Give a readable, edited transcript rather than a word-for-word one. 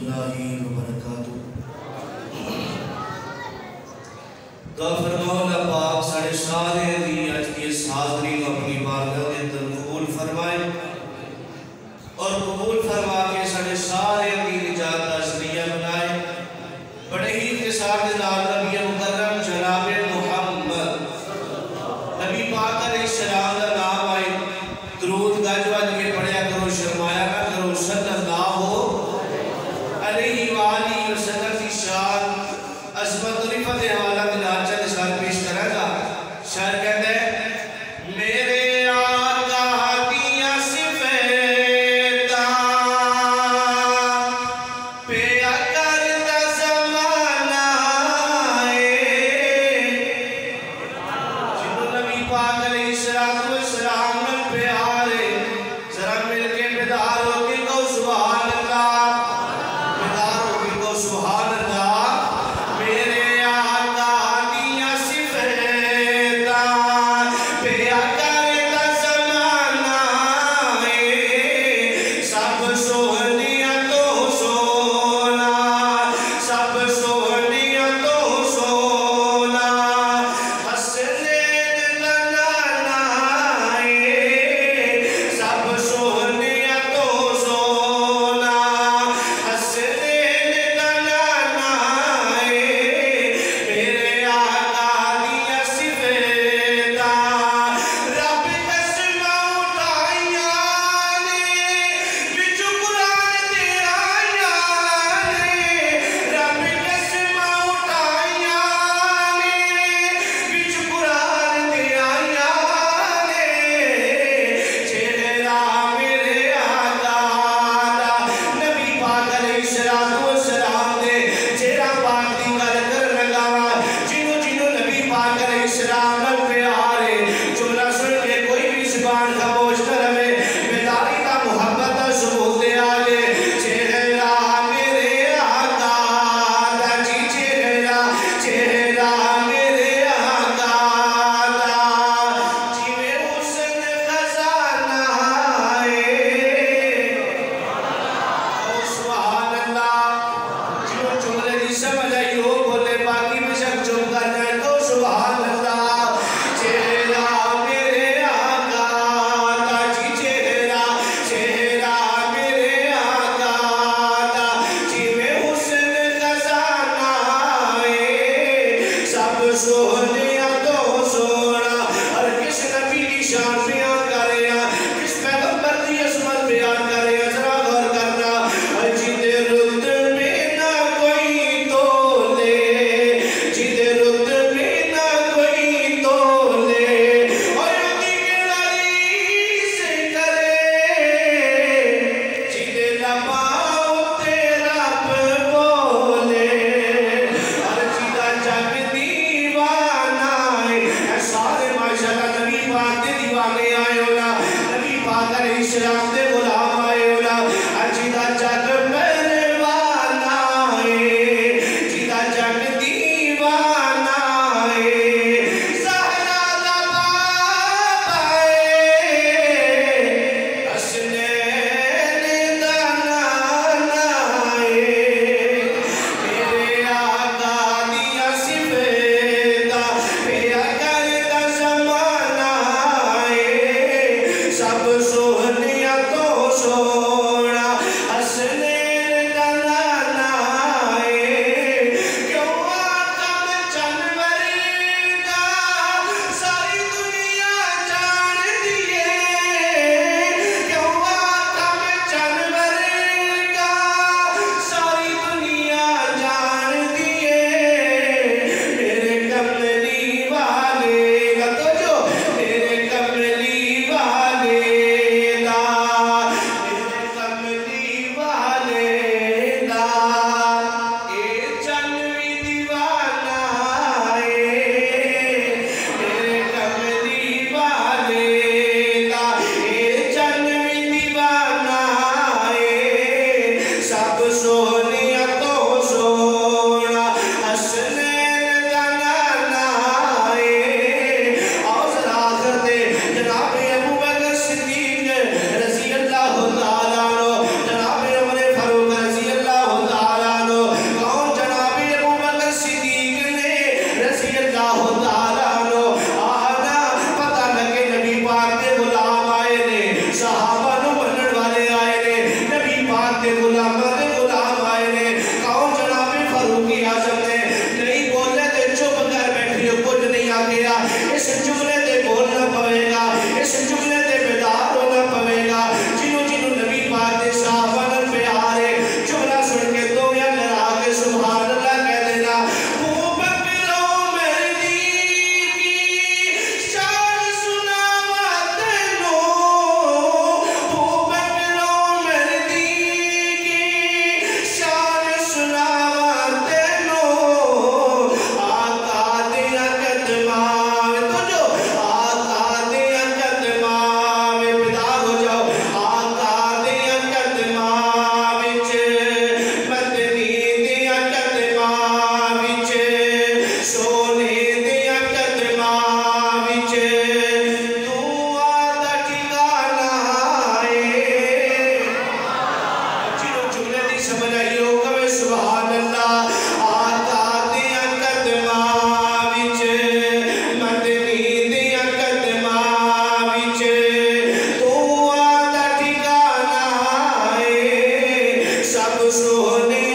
रहमतुल्लाहि व बरकातुहू। दुआ फरमाओ अल्लाह पाक साढ़े सारे दी अज की इस हाज़री को अपनी बारगाह के अंदर कबूल फरमाए और कबूल फरमा के साढ़े सारे दी निजात का ज़रिया बनाए। बड़े ही इख्तिसार के नाल नबी मुकर्रम जनाब मुहम्मद नबी पाक अलैहिस्सलाम का नाम आए, दरूद गज वज के पढ़िया करो, शर्माया ना करो। सल्लल्लाहु अलैहि वसल्लम की शान अज़मत रिफ़त हवाला दिलाचा निसार पेश करेगा। शायर कहते हैं गुलामा दे गुलाम आए ने कौन जनाब फारूक आजम ने नहीं बोले तो चुप कर बैठी कुछ नहीं आ गया इस जुमले दे बोलना पवेगा इस जुमले दे बेदार होना पवेगा जिन्हों जिन्हों नबी पाक दे साहबान प्यार है जुमला सुन के दो या लड़ा के सुभान अल्लाह कह देना ओ बकरो मेरी की शान सुनावा तेनो ओ बकरो मेरी की शान सुनावा तेनो आका दे कदमा तो जो आका दे कदमा में पिता हो जाओ आका दे कदमा विच मदनी दे कदमा विच सोने दे कदमा विच दुआ दा ठिकाना है जिन्हों जुमले दी समझ आई हो कवे सुभान अल्लाह आका दे कदमा विच मदनी दे कदमा विच दुआ दा ठिकाना है सब सोने